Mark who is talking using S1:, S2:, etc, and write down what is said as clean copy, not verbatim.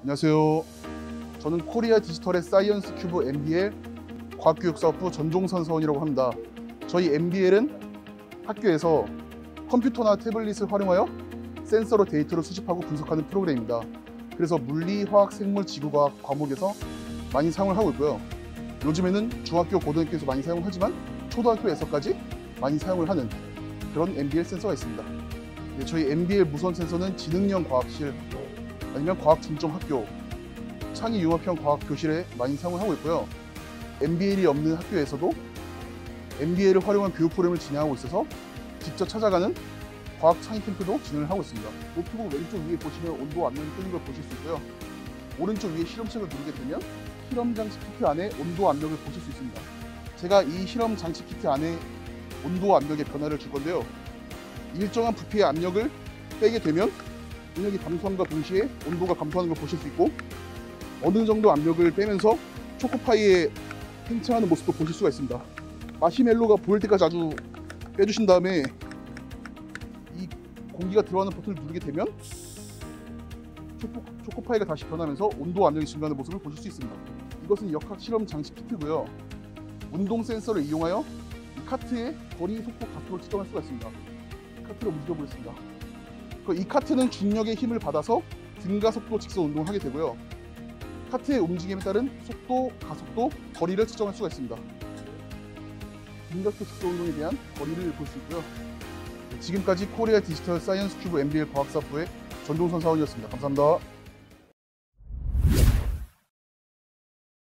S1: 안녕하세요. 저는 코리아 디지털의 사이언스 큐브 MBL 과학교육사업부 전종선 사원이라고 합니다. 저희 MBL은 학교에서 컴퓨터나 태블릿을 활용하여 센서로 데이터를 수집하고 분석하는 프로그램입니다. 그래서 물리, 화학, 생물, 지구과학 과목에서 많이 사용을 하고 있고요. 요즘에는 중학교, 고등학교에서 많이 사용을 하지만 초등학교에서까지 많이 사용을 하는 그런 MBL 센서가 있습니다. 저희 MBL 무선 센서는 지능형 과학실 아니면 과학중점학교, 창의융합형 과학교실에 많이 사용을 하고 있고요. MBL이 없는 학교에서도 MBL을 활용한 교육 프로그램을 진행하고 있어서 직접 찾아가는 과학 창의 캠프도 진행을 하고 있습니다. 노트북 왼쪽 위에 보시면 온도 안면이 뜨는 걸 보실 수 있고요. 오른쪽 위에 실험책을 누르게 되면 실험 장치 키트 안에 온도 압력을 보실 수 있습니다. 제가 이 실험 장치 키트 안에 온도 압력의 변화를 줄 건데요. 일정한 부피의 압력을 빼게 되면 압력이 감소함과 동시에 온도가 감소하는 걸 보실 수 있고, 어느 정도 압력을 빼면서 초코파이의 팽창하는 모습도 보실 수가 있습니다. 마시멜로가 보일 때까지 아주 빼주신 다음에 이 공기가 들어가는 버튼을 누르게 되면 초코파이가 다시 변하면서 온도 압력이 증가하는 모습을 보실 수 있습니다. 이것은 역학 실험 장치 키트고요. 운동 센서를 이용하여 이 카트의 거리, 속도, 가속을 측정할 수가 있습니다. 카트를 움직여 보겠습니다. 이 카트는 중력의 힘을 받아서 등가속도, 직선 운동을 하게 되고요. 카트의 움직임에 따른 속도, 가속도, 거리를 측정할 수가 있습니다. 등가속도, 직선 운동에 대한 거리를 볼 수 있고요. 지금까지 코리아 디지털 사이언스 큐브 MBL 과학사업부의 전종선 사원이었습니다. 감사합니다.